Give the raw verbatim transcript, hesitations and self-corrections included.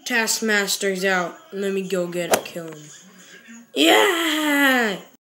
Taskmaster's out. Let me go get a kill him. Yeah!